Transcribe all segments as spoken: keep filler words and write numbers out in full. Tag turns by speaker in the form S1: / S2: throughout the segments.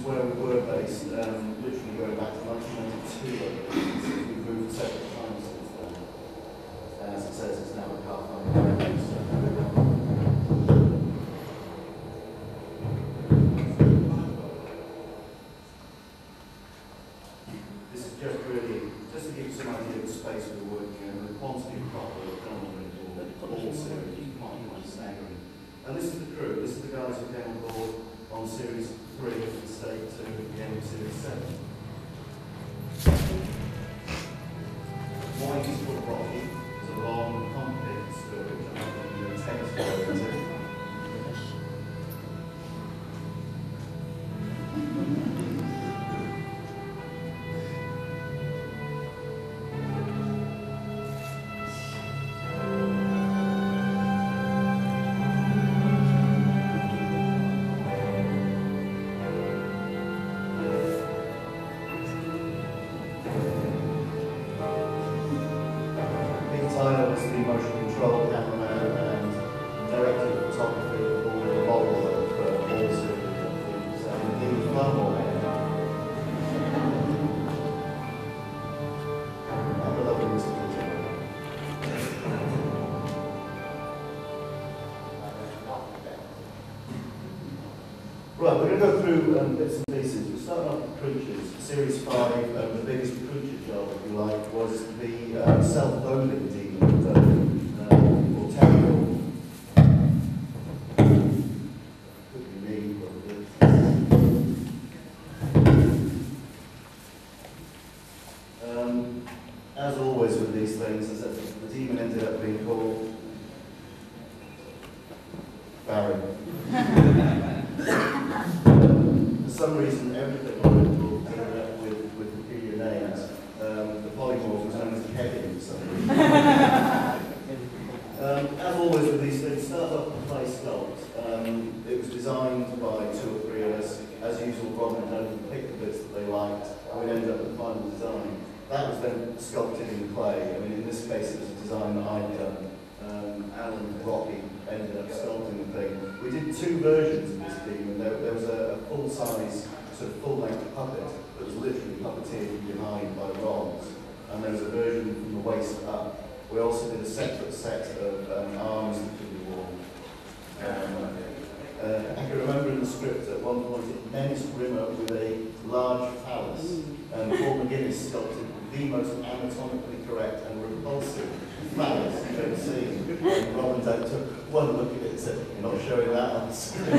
S1: where we were based, um, literally going back to nineteen ninety-two, I believe. We've moved several times since then. And as it says, it's now a car park. This is just really, just to give you some idea of the space we were working in, the quantity of crop we were filming in all series, quite, quite staggering. And this is the crew, this is the guys who came on board on series three and stayed to the end of series seven. Why he's called Rocky is a long, complicated story which I'm not going to attempt to go into. Tyler was the motion control cameraman and director of photography for the model of uh, all series. Um, he was far more I love the music video. Right, we're going to go through um, bits and pieces. We'll start off with Creatures. Series five, um, the biggest creature job, if you like, was the uh, self-loading demon. As always with these things, the demon ended up being called Barry. For some reason, everything ended up with, with peculiar names. Um, the polymorph was known as Kevin for some reason. um, as always with these things, start off with clay sculpt. Um, it was designed by two or three of us. As usual, Rob and Tony picked the bits that they liked, and we'd end up with the final design. That was then sculpted in clay. I mean, in this case, it was a design that I'd done. Um, Alan and Rocky ended up sculpting the thing. We did two versions of this demon. There, there was a, a full-size, sort of full-length puppet that was literally puppeteered behind by rods. And there was a version from the waist up. We also did a separate set of um, arms that could be worn. Um, uh, I can remember in the script at one point it menaced Rimmer with a large phallus. And Paul McGuinness sculpted the most anatomically correct and repulsive phallus you've ever seen. And Rob and Dad took one look at it and said, "You're not showing that on the screen."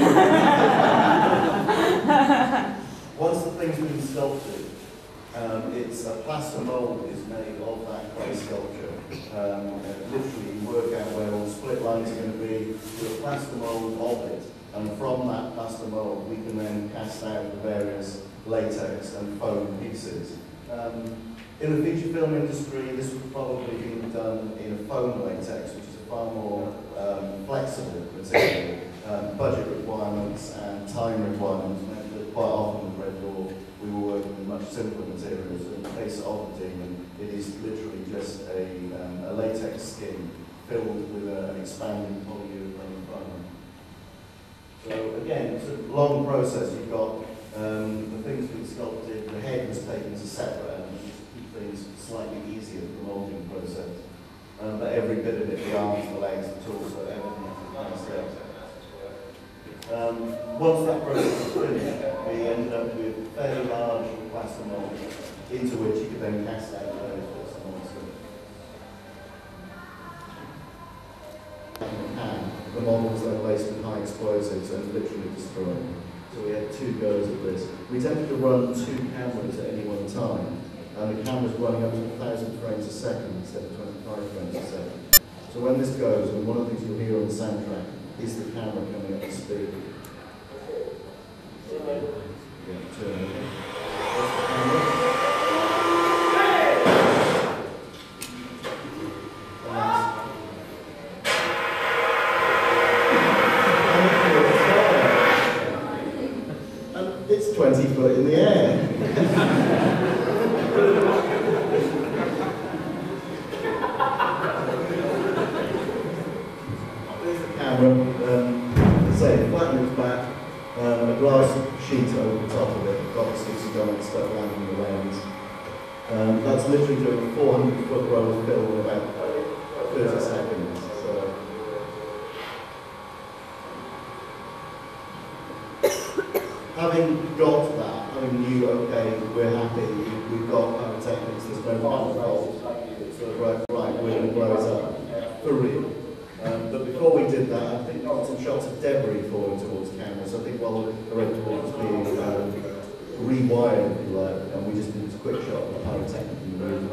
S1: Once the thing's been sculpted, um, it's a plaster mould is made of that clay sculpture. Um, literally, you work out where all the split lines are going to be, do a plaster mould of it, and from that plaster mould, we can then cast out the various latex and foam pieces. Um, in the feature film industry, this would probably be done in a foam latex, which is a far more um, flexible material. Um, budget requirements and time requirements meant that quite often with Red Dwarf we were working with much simpler materials. In the case of the demon, it is literally just a, um, a latex skin filled with a, an expanding polyurethane foam. So again, it's a long process. You've got Um, the things being sculpted, the head was taken as a separate element just to keep things slightly easier for the moulding process. Um, but every bit of it, the arms, the legs, the torso, everything has to be um, Once that process was finished, we ended up with a fairly large plaster mould into which you could then cast out those bits and bobs. The model was then laced with high explosives and literally destroyed. So we had two goes at this. We tended to run two cameras at any one time, and the camera's running up to one thousand frames a second instead of twenty-five frames a second. So when this goes, and one of the things you'll hear on the soundtrack is the camera coming up to speed. Yeah, turn. There's the camera. It's twenty foot in the air. There's the camera. Um, say, flatten its back, Um, a glass sheet over the top of it, obviously so you don't want stuff landing in the lens. Um, that's literally doing a four hundred foot roll of film in about thirty seconds. So. Having got that, having knew, okay, we're happy, we've got pyrotechnics, there's no fault, so right, right, we're going to blow it up for real. Um, but before we did that, I think there were some shots of debris falling towards the camera, so I think while the red dwarf was being um, rewired, if you like, and we just did a quick shot of the pyrotechnic in the room.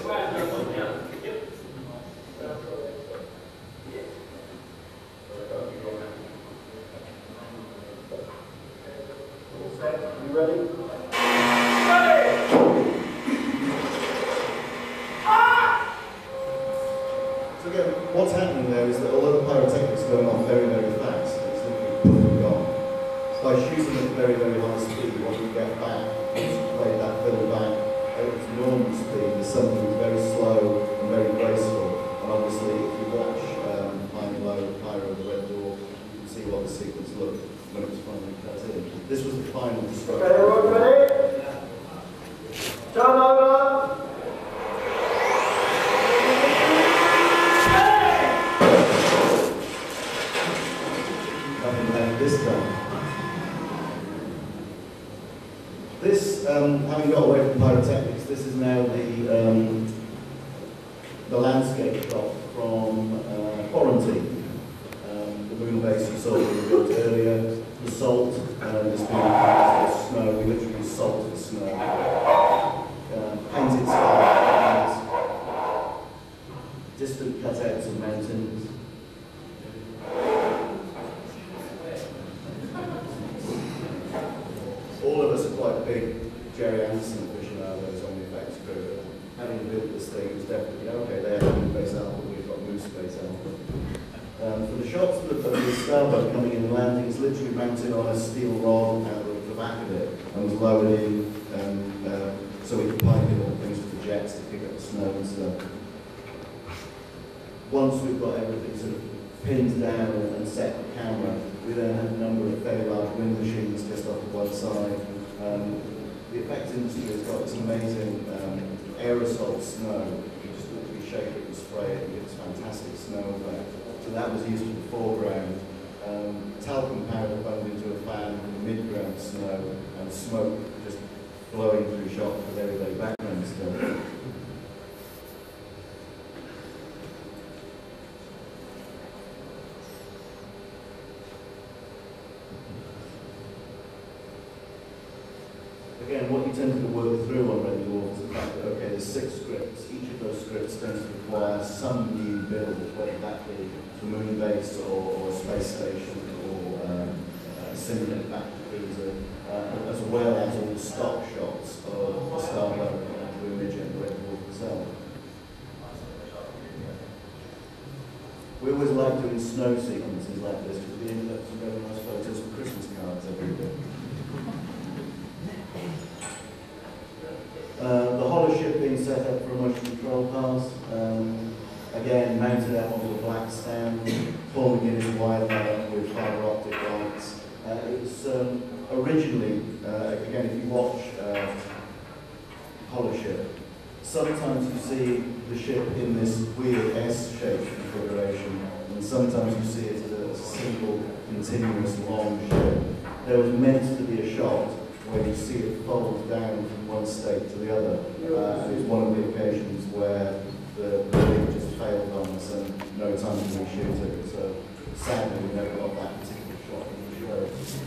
S2: You ready?
S1: So again, what's happening there is that although the pyrotechnics are going off very, very fast, it's literally boom and gone. By shooting at very, very high speed, what you get back, once you play that film back at its normal speed, is something that's very slow and very graceful. And obviously, if you watch um, High and Low, Pyro, The Red Dwarf, you can see what the sequence looked when it was finally cut in. This was the final destruction.
S2: Okay, everyone ready? Turn over!
S1: Nothing left this time. This, um, having got away from pyrotechnics, this is now the um, the landscape shot from uh, Quarantine. Um, the moon base you saw when we built earlier. The salt uh, is being replaced with snow. We literally salted the snow. Um, painted skies, distant cutouts of mountains. All of us are quite big Jerry Anderson aficionados on the effects crew. Having built this thing, it was definitely okay. They have a moon base album, we've got Moose Base album. Um, for the shots of the, the starboat coming in and landing, it's literally mounted on a steel rod out of the back of it and was lowered in um, uh, so we could pipe in all things with the jets to pick up the snow and stuff. Once we've got everything sort of pinned down and, and set the camera, we then had a number of fairly large wind machines just off to one side. Um, the effects industry has got this amazing um, aerosol snow. You just literally shake it and spray it and get this fantastic snow effect. So that was used for the foreground. Um, talcum powder bunged into a fan in the midground snow, and smoke just blowing through shots with very, very background stuff. Again, what you tend to work through on Red Dwarf is the fact that, okay, there's six scripts. Each of those scripts tends to require some new build, whether that be the moon base or, or a space station or um, a simulated back cruiser, uh, as well as all the stock shots of the starboat and the image and the Red Dwarf itself. We always like doing snow sequences like this because we end up with some very nice photos for Christmas cards every year. Uh, the hollow ship being set up for a motion control pass, um, again mounted out onto a black stand, forming in in wire layer with fibre optic lights. Uh, it was um, originally, uh, again if you watch uh, hollow ship, sometimes you see the ship in this weird S-shaped configuration, and sometimes you see it as a single, continuous, long ship. There was meant to be a shot where you see it fold down from one state to the other. Uh, and it was one of the occasions where the rig just failed on us and no time to reshoot it. So sadly we never got that particular shot in the show.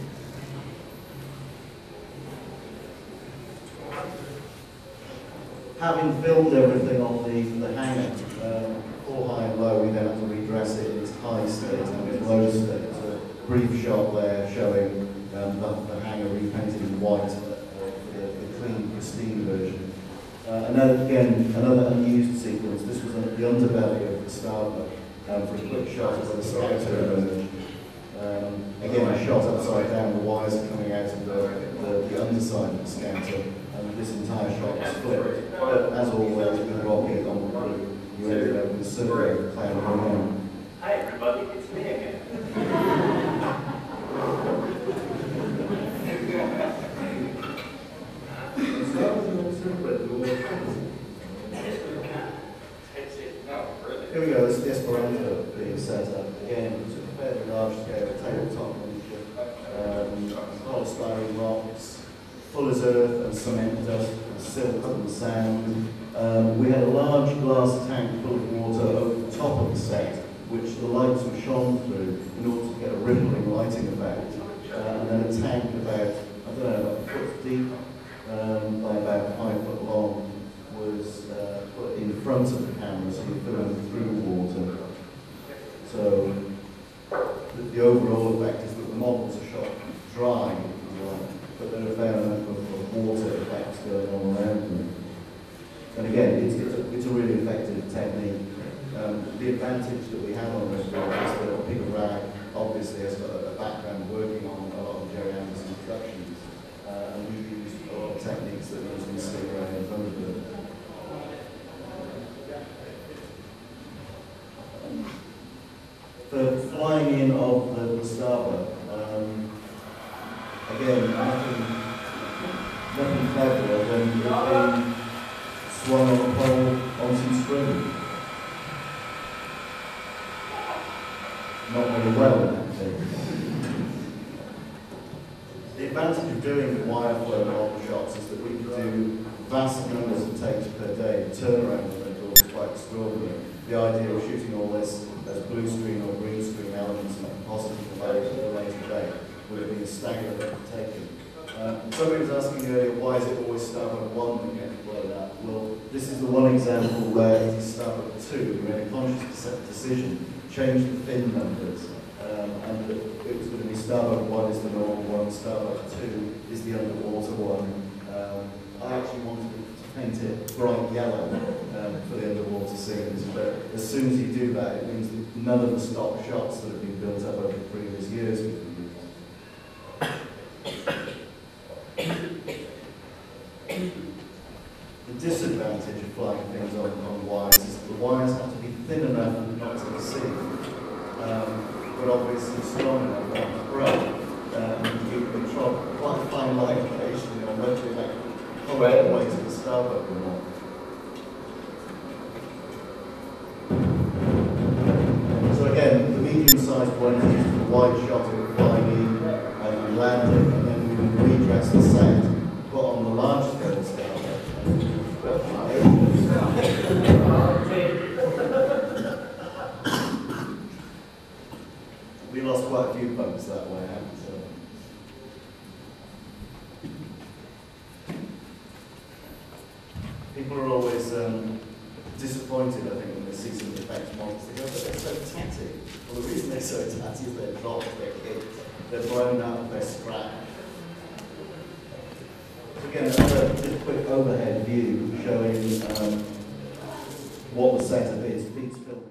S1: Having filmed everything on the, the hangar, um, for High and Low, we then had to redress it in its high state and its low state. So a brief shot there showing Um, the, the hangar repainted in white uh, for the, the clean, pristine version. Uh, another, again, another unused sequence. This was the underbelly of the starboat um, for a quick shot of the scouter emerged. Um, again, a shot upside down, the wires are coming out of the, the, the underside of the scouter, and this entire shot was flipped. But as always, with rocket on the crew, you ended up with a circular cloud of rain.
S3: Hi everybody, it's me again.
S1: again, it's a fairly large scale tabletop miniature, um, polystyrene rocks, fuller's earth and cement dust, and silt and sand. Um, we had a large glass tank full of water over the top of the set, which the lights were shone through in order to get a rippling lighting effect. Uh, and then a tank about, I don't know, about a foot deep um, by about five foot long was uh, put in front of the camera, so you're filming through water. So the, the overall effect is that the models are shot dry, but there are a fair number of water effects going on around them. And again, it's, it's, a, it's a really effective technique. Um, the advantage that we have on this film is that Peter Ragg obviously has got a, a background working on a lot of Gerry Anderson productions, uh, and we've used a lot of techniques that are used in Stingray and Thunderbird. The flying in of the, the starboard, um, again, nothing, nothing cleverer than it being swung on a pole on some string. Not very well in that case. The advantage of doing the wire flow model shots is that we can do vast numbers of takes per day. The turnaround on it is quite extraordinary. The idea of shooting all this as blue screen or green screen elements and compositing the values at a later date would have been a staggering undertaking. Uh, somebody was asking earlier, why is it always starboard one that gets blown up? Well, this is the one example where it is starboard two. We made a conscious decision, changed the fin numbers, um, and it was going to be starboard one is the normal one, starboard two is the underwater one. Um, I actually wanted to paint it bright yellow um, for the underwater scenes, but as soon as you do that, it means that none of the stock shots that have been built up over the previous years can be used. The disadvantage of flying things on, on wires is that the wires have to be thin enough not to be seen, um, but obviously strong enough not to break. Um, you control quite a fine line occasionally on whether you make the way to the starboard or not. So again, the medium-sized one is the wide shot of flying in and landing, and then we can redress the set, put on the large-scale starboard. We lost quite a few bugs that way out. So. People are always um, disappointed, I think, when they see some effects models. They go, but they're so tatty. Well, the reason they're so tatty is they're dropped, they're kicked, they're blown out, they're scrapped. Again, another just a quick overhead view showing um, what the setup is. Pete's film